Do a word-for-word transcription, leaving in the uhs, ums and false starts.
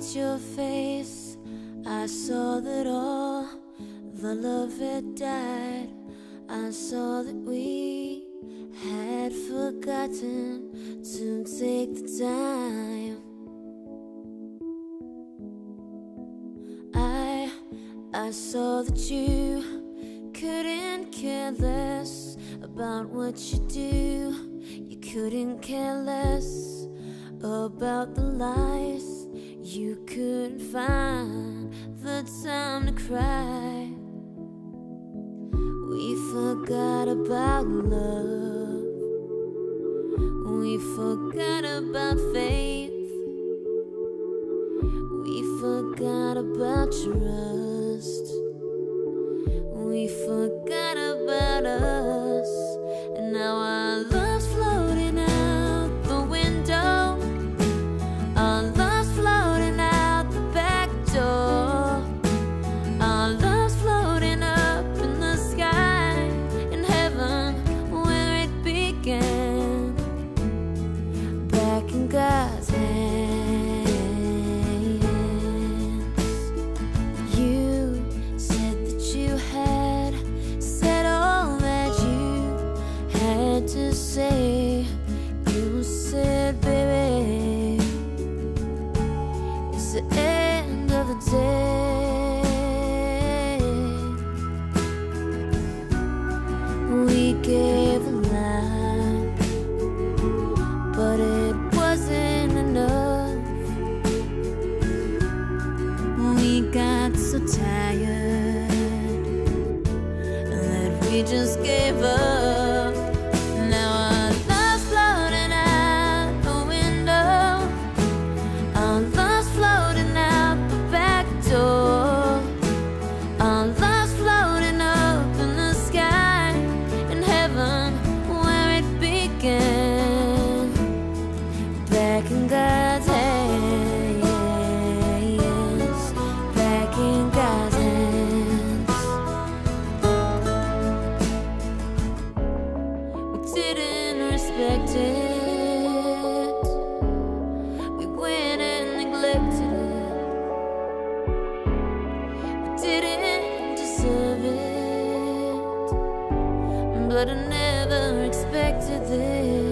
your face, I saw that all the love had died. I saw that we had forgotten to take the time. I, I saw that you couldn't care less about what you do. You couldn't care less about the lies. You couldn't find the time to cry. We forgot about love. We forgot about faith. We forgot about trust. We forgot about us. And now our love's floating out the window. Our love's floating out the back door. Our love's floating up in the sky, in heaven where it began, back in God's hands. You said that you had said all that you had to say. You said, baby, it's the end of the day. We gave a lot, but it wasn't enough. We got so tired that we just gave up. Now our love's floating out the window. Our love's floating out the back door. Our love's floating up in the sky, in heaven where it began, back in God's hands, back in God's hands. We didn't respect it. We went and neglected it. We didn't deserve it, but I never expected this.